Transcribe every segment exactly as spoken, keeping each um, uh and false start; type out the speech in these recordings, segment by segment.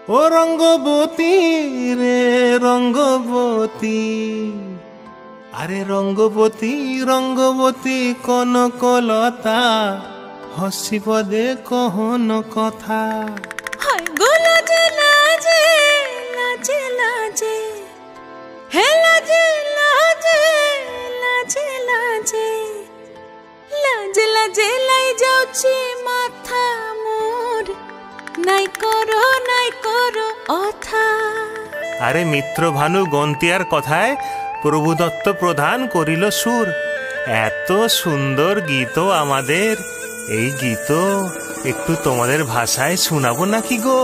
ও রঙ্গবতী রে রঙ্গবতী, আরে রঙ্গবতী রঙ্গবতী কনকলতা, হসি পদে কহন কথা। হায় গো লাজে লাজে লাজে লাজে, হে লাজে লাজে লাজে লাজে, লাজে লাজে লাই যাଉଛି মাথা মোর, নাই করো নাই করো অথা। আরে মিত্র ভানু গন্তিয়ার কথায় প্রভু দত্ত প্রধান করিল সুর। এত সুন্দর গীত আমাদের, এই গীত একটু তোমাদের ভাষায় শোনাবো নাকি গো?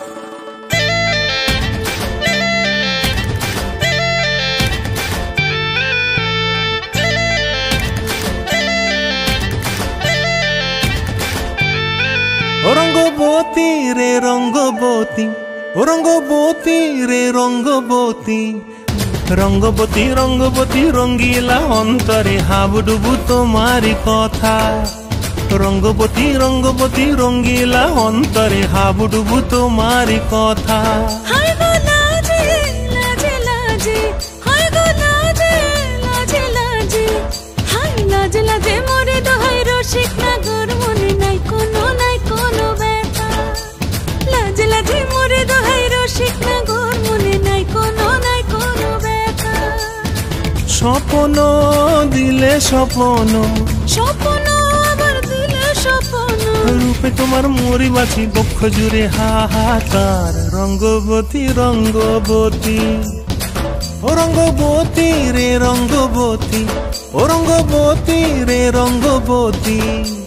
ও রঙ্গবতী রে রঙ্গবতী, ও রঙ্গবতী রে রঙ্গবতী, রঙ্গবতী রঙ্গবতী রঙ্গিলা অন্তরে হাবুডুবু তোমারি কথা। রঙ্গবতী রঙ্গবতী রঙ্গিলা অন্তরে হাবুডুবু তোমারি কথা। হায় গো লাজে লাজে লাজে, হায় গো লাজে লাজে লাজে, হায় লাজে লাজে মোরে দোহাই রসিক নাগর, মনে নাই কোনো নাই কোনো ব্যথা। লাজে লাজে মোরে দোহাই রসিক নাগর, মনে নাই কোনো নাই কোনো ব্যথা। স্বপ্ন দিলে স্বপ্ন, স্বপ্ন আবার দিলে স্বপ্ন, রূপে তোমার মরি বাছি বক্ষ জুড়ে হাহাকার। রঙ্গবতী রঙ্গবতী, ও রঙ্গবতী রে রঙ্গবতী, ও রঙ্গবতী রে রঙ্গবতী।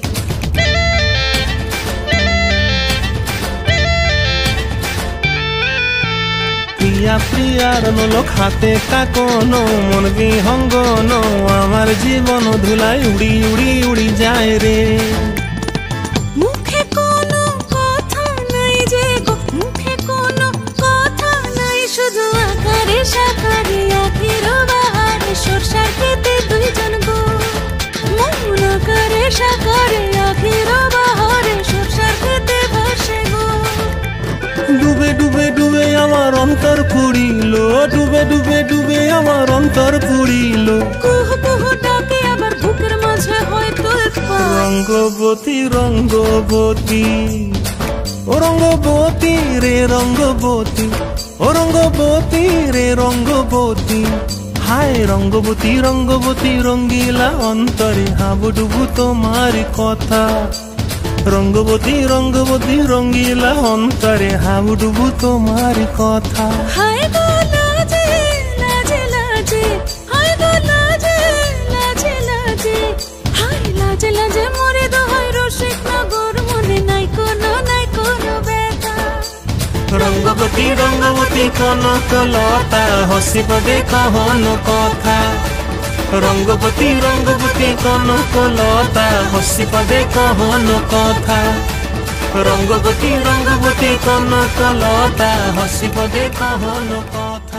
প্রিয়া প্রিয়ার নোলক হাতে কাকন, মন বিহঙ্গন আমার জীবন ধুলায় উড়ি উড়ি উড়ি যায় রে। মুখে কোনো কথা নাই যে গো, মুখে কোনো কথা নাই, শুধু আকারে সাকারে আখির বাহারে সরষার খেতে দুইজন গো। মন আকারে সাকারে আখির বাহারে সরষার খেতে ভাসে গো। ডুবে ডুবে ডুবে আমার অন্তর পুড়িল, ডুবে ডুবে ডুবে আমার অন্তর পুড়িল। কুহু কুহু ডাকে আবার বুকের মাঝে হয়তো রঙ্গবতী রঙ্গবতী, ও রঙ্গবতী রে রঙ্গবতী, ও রঙ্গবতী রে রঙ্গবতী। হায় রঙ্গবতী রঙ্গবতী রঙ্গিলা অন্তরে হাবুডুবু তোমারি কথা। রঙ্গবতী রঙ্গবতী রঙ্গিলা অন্তরে হাবুডুবু তোমারি কথা। হায় গো লাজে লাজে লাজে, হায় গো লাজে লাজে লাজে, হায় লাজে লাজে মোরে দোহাই রসিক নগর, মনে নাই কোনো নাই কোনো ব্যথা। রঙ্গবতী রঙ্গবতী কনকলতা, হসি পদে কহন কথা। রঙ্গবতী রঙ্গবতী কনকলতা, হসি পদে কহন কথা। রঙ্গবতী রঙ্গবতী কনকলতা, হসি পদে কহন কথা।